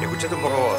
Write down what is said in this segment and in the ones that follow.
Escuchate un poco vos.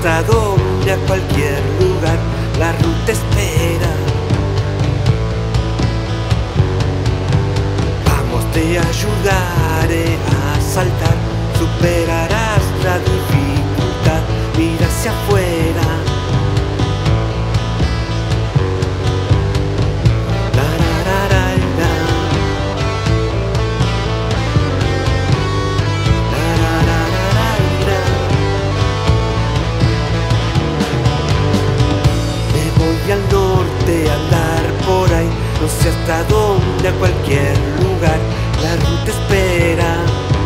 hasta dónde, a cualquier lugar, la ruta espera. Vamos, te ayudaré a saltar, superarás la dificultad, mira hacia afuera. Al norte, andar por ahí, no sé hasta dónde, a cualquier lugar, la ruta espera.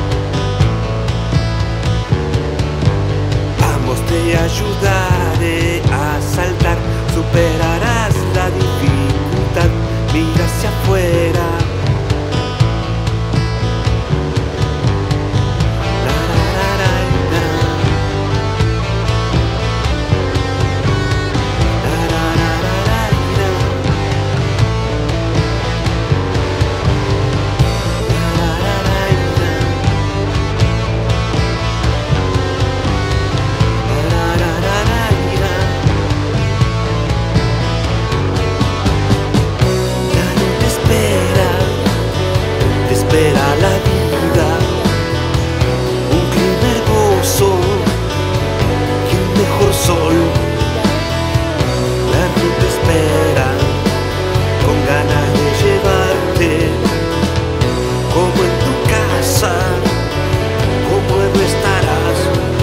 Vamos, te ayudaré a saltar, superarás la dificultad, mira hacia afuera. Espera la vida, un clima hermoso y un mejor sol. La ruta espera, con ganas de llevarte, como en tu casa, como no estarás.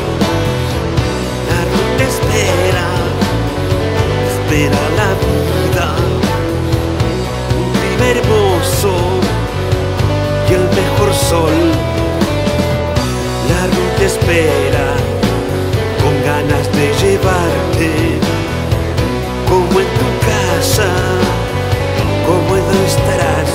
La ruta espera, espera la vida, un clima hermoso y el mejor sol. La ruta espera, con ganas de llevarte, como en tu casa, como no estarás.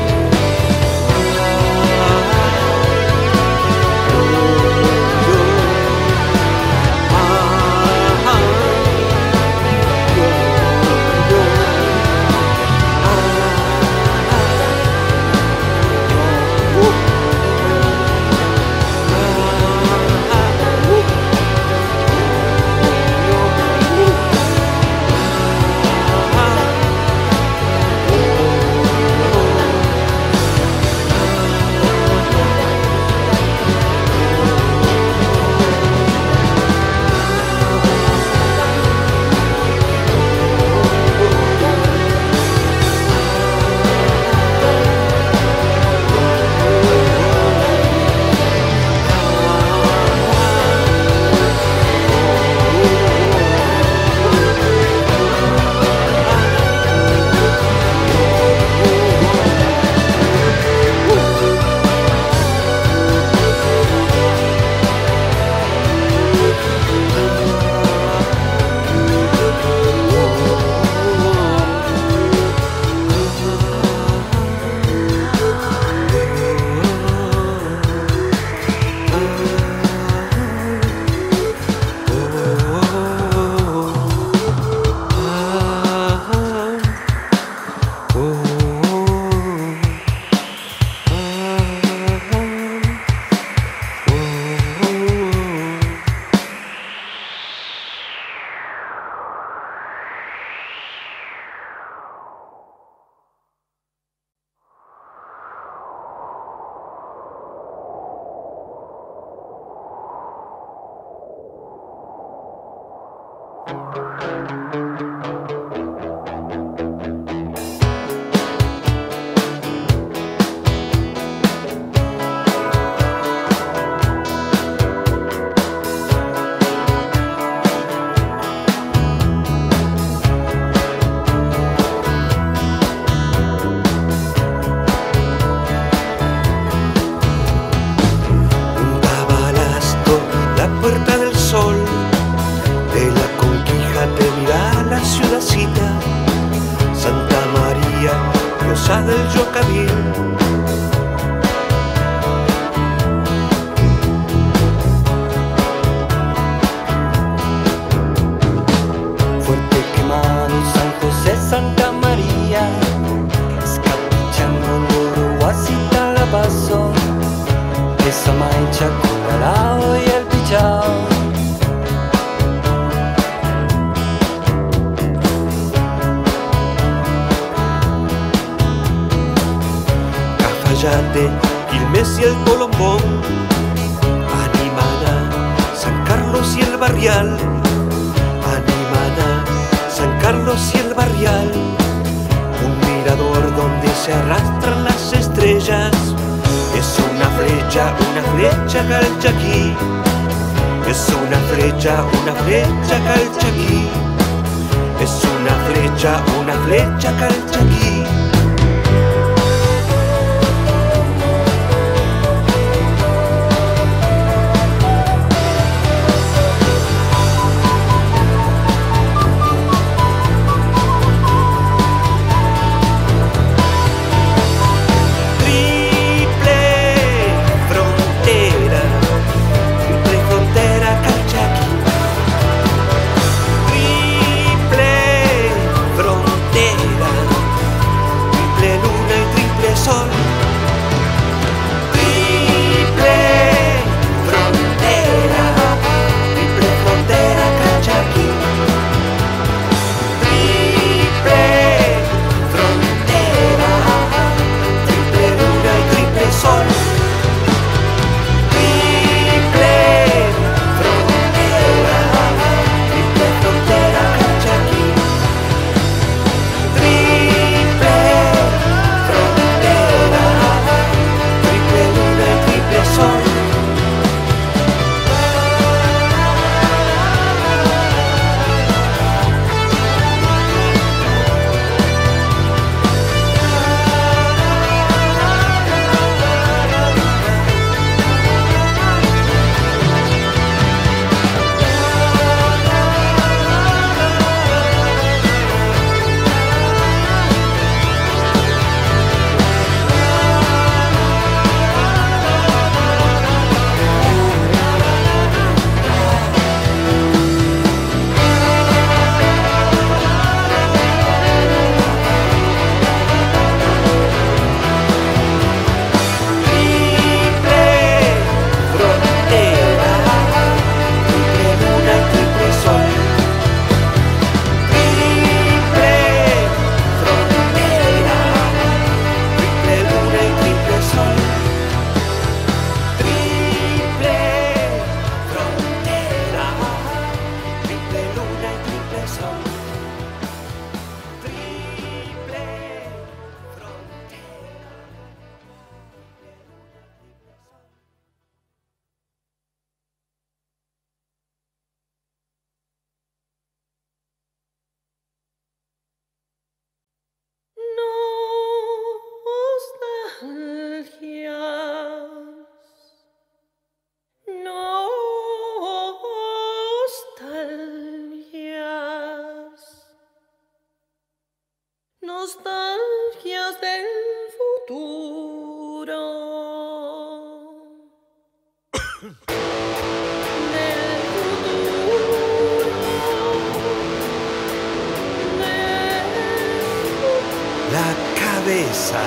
diosa del Yocabil. Fuerte Quemado, San José, Santa María, Escapichango, Guasita, La Paso, esa mancha, Colorado y el Pichao. Cachate, Quilmes y el Colombón, Animana, San Carlos y el Barrial, Animana, San Carlos y el Barrial, un mirador donde se arrastran las estrellas. Es una flecha Calchaquí, es una flecha Calchaquí, es una flecha Calchaquí. Nostalgias del futuro. La cabeza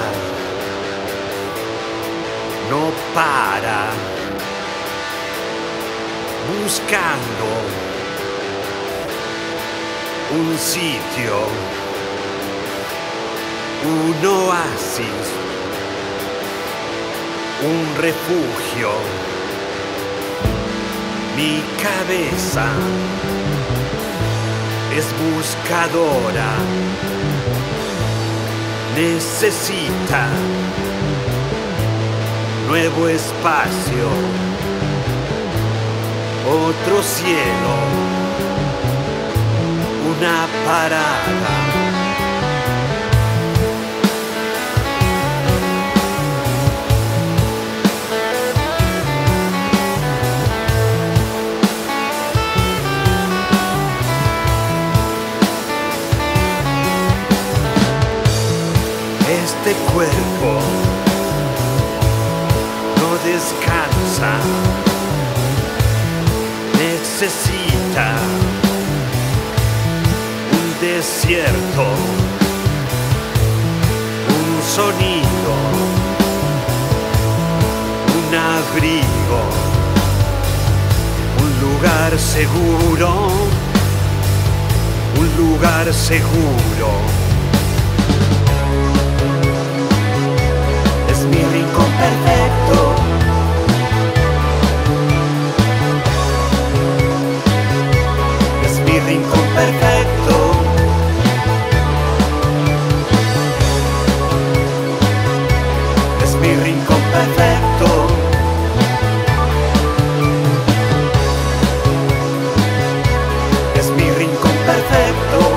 no para, buscando un sitio, un oasis, un refugio. Mi cabeza es buscadora, necesita nuevo espacio, otro cielo, una parada. Este cuerpo no descansa, necesita un desierto, un sonido, un abrigo, un lugar seguro, un lugar seguro. Es mi rincón perfecto. Es mi rincón perfecto. Es mi rincón perfecto. Es mi rincón perfecto.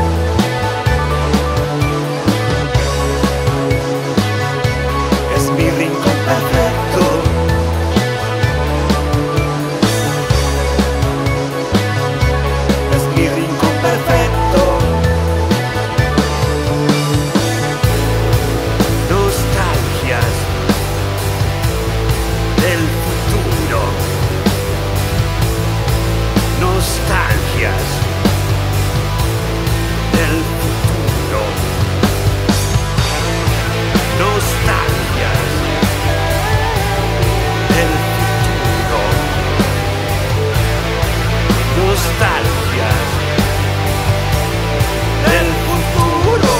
Es mi rincón perfecto. Es mi rincón perfecto. Nostalgias del futuro. Nostalgias del futuro. Nostalgias del futuro. Nostalgias del futuro.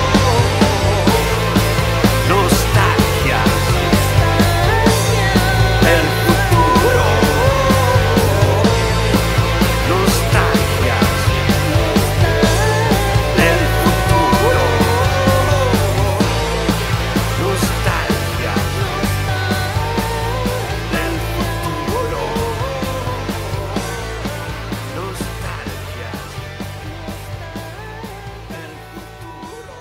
Nostalgias del futuro. Nostalgias del futuro. Nostalgias del futuro. Nostalgias del futuro.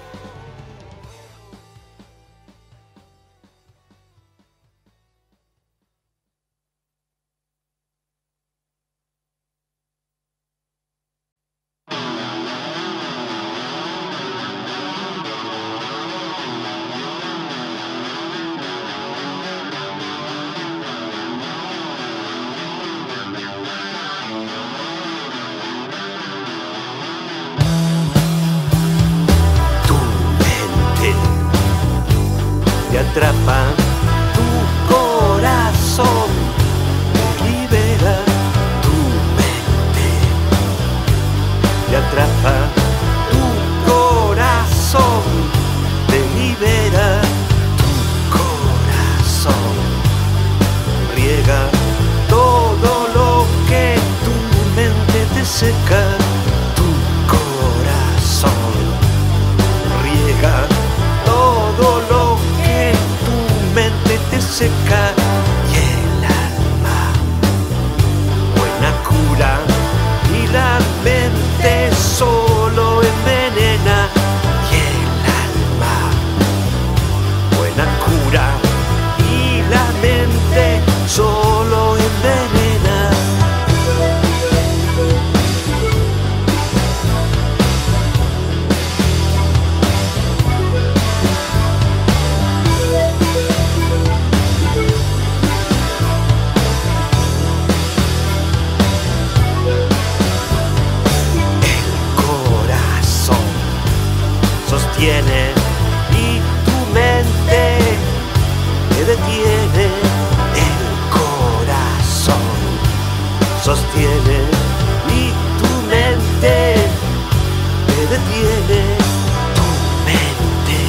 Tu mente te atrapa, tu corazón libera. Tu mente te atrapa, tu corazón te libera. Tu corazón riega todo lo que tu mente te seca. Tu corazón riega todo lo que tu mente te seca. Y el alma, buena cura, y la mente solo envenena. Y el alma, buena cura, y la mente solo envenena. El corazón sostiene y tu mente te detiene. El corazón sostiene y tu mente te detiene. Tu mente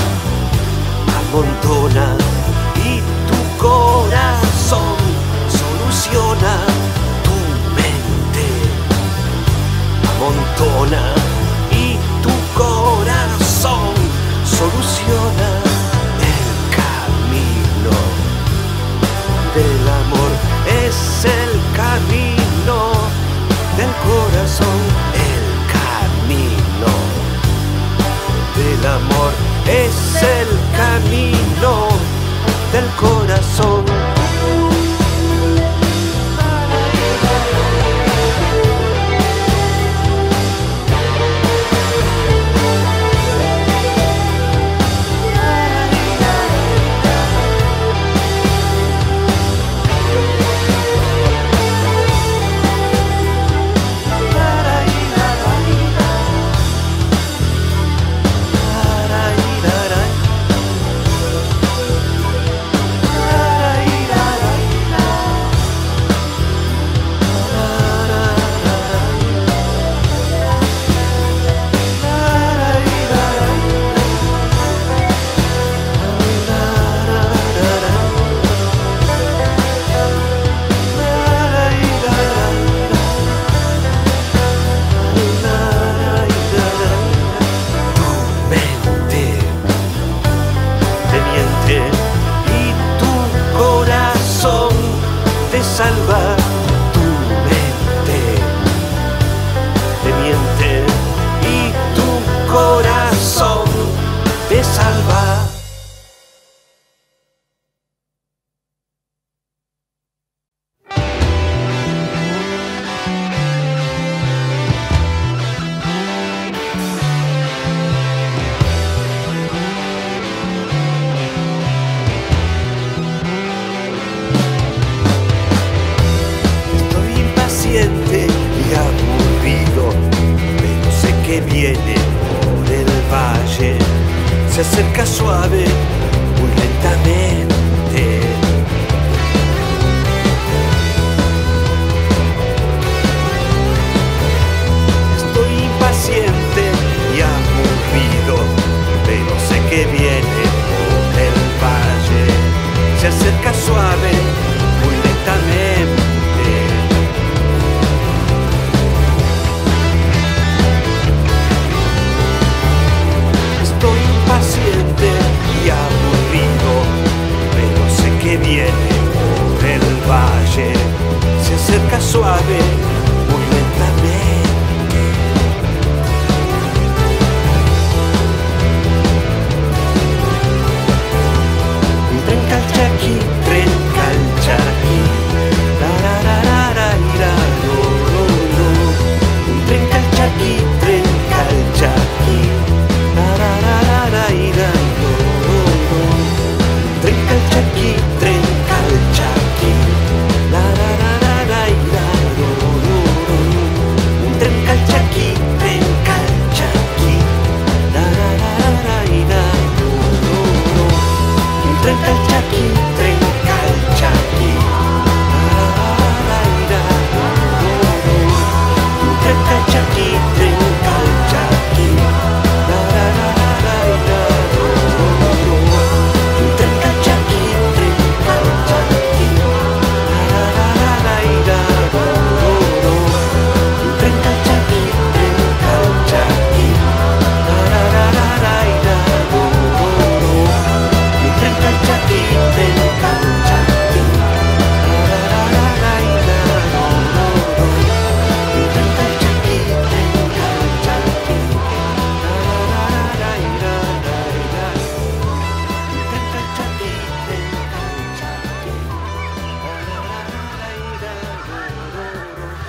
amontona y tu corazón soluciona. Tu mente amontona y tu corazón soluciona. El camino del amor es el camino del corazón. El camino del amor es el camino del corazón. se acerca suave, muy lentamente. Estoy impaciente y aburrido, pero sé que viene por el valle. Se acerca suave, muy lentamente. Estoy impaciente y aburrido, pero sé que viene por el valle. Se acerca suave, muy lentamente. Tren calchaqui, tren calchaqui, la la la la la la, lo lo lo. Tren calchaqui, tren calchaqui, la la la la la la, lo lo lo. Tren calchaqui, tren calchaqui, la la la la la la, lo lo lo. Tren calchaqui, tren calchaqui, la la la la la la, lo lo lo. Tren calchaqui, tren calchaqui, la la la la la, lo lo lo. Tren calchaqui, tren calchaqui, la la la la la la, lo lo lo. Tren calchaqui, tren calchaqui, la la la la la la, lo lo lo. Tren calchaqui, tren calchaqui, la la la la la la, lo lo lo. Tren calchaqui, tren calchaqui, la la la la la la, lo lo lo. Tren calchaqui, tren calchaqui, la la la la la la la. Tren calchaqui, tren calchaqui, la la la la la la, lo lo lo.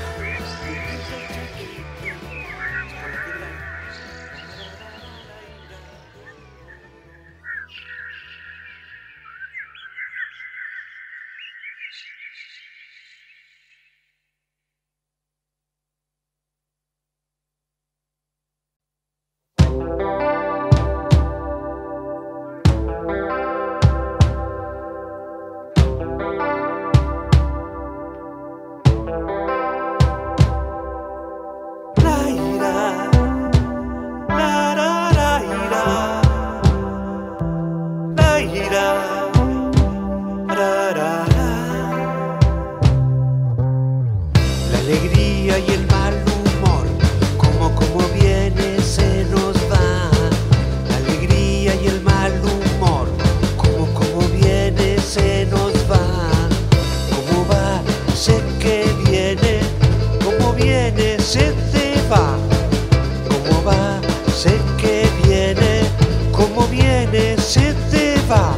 La ira, la la la ira, la ira, ra ra ra. La alegría y el mal humor, como viene se nos va. La alegría y el mal humor, como viene se nos va. Como va, sé que viene, como viene se te va. Como va, sé que viene, como viene se te va.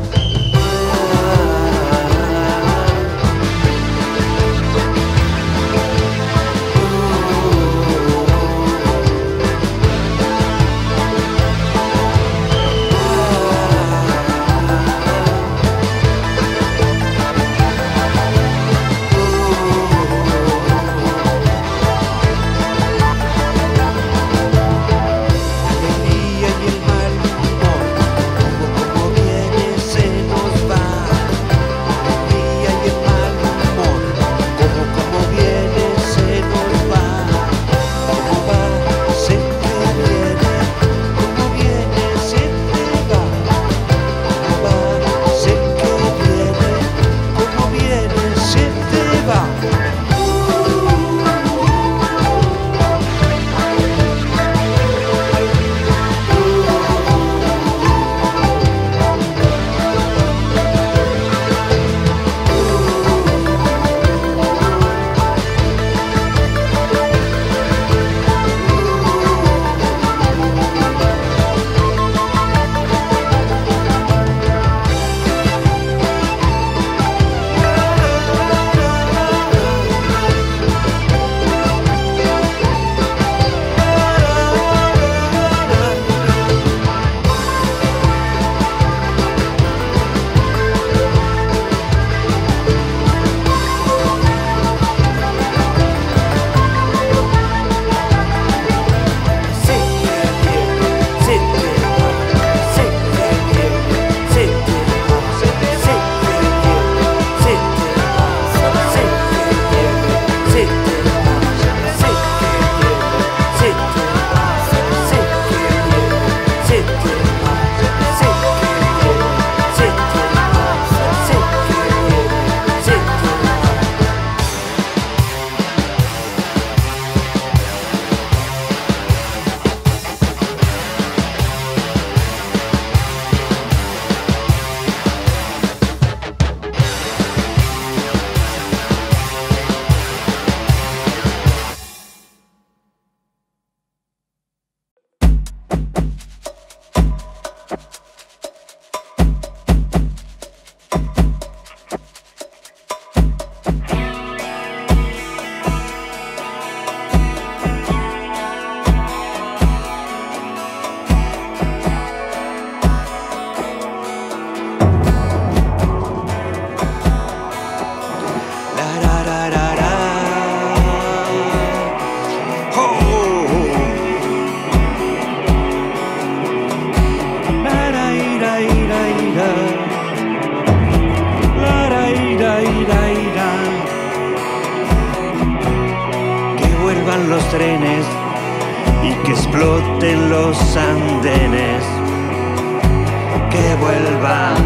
trenes y que exploten los andenes, que vuelvan,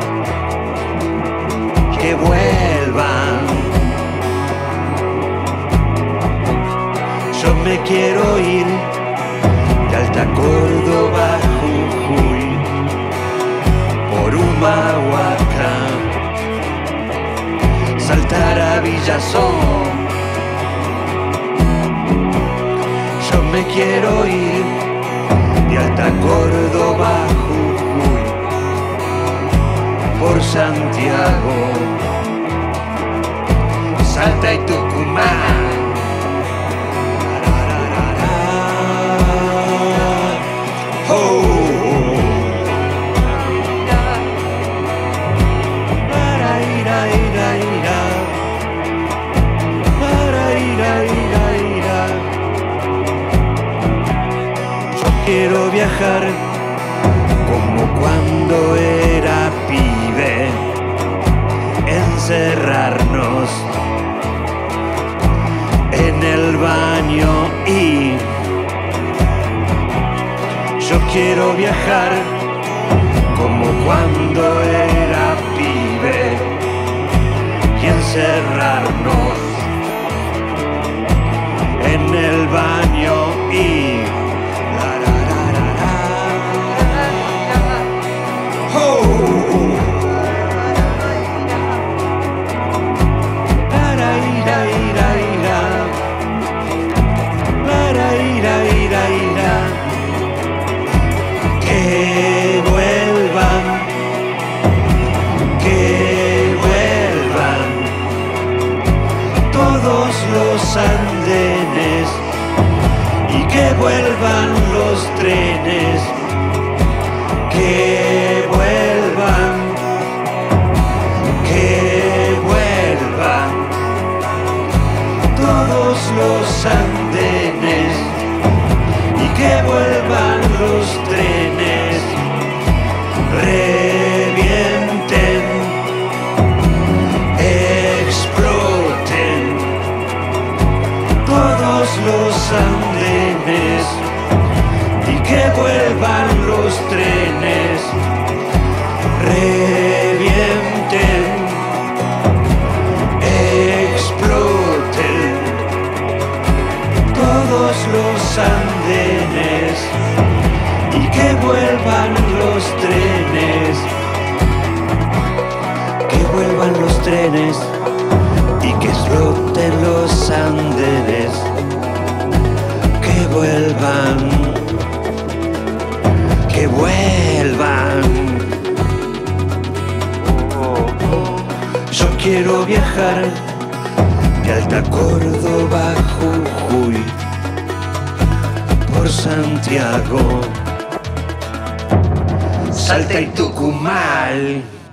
que vuelvan. Yo me quiero ir de Alta Córdoba a Jujuy, por Humahuacán, saltar a Villazón. Yo me quiero ir de Alta Córdoba a Jujuy, por Santiago, Salta y Tucumán. Quiero viajar como cuando era pibe, encerrarnos en el baño y yo quiero viajar como cuando era pibe y encerrarnos en el baño y que vuelvan, que vuelvan todos los andenes y que vuelvan los trenes, que vuelvan, que vuelvan todos los andenes y que vuelvan los trenes, revienten, exploten todos los andenes y que vuelvan los trenes, revienten, exploten todos los andenes y que vuelvan los trenes, que vuelvan los trenes y que exploten los andenes, que vuelvan, que vuelvan. Yo quiero viajar de Alta Córdoba a Jujuy, por Santiago, Salta y Tucumán.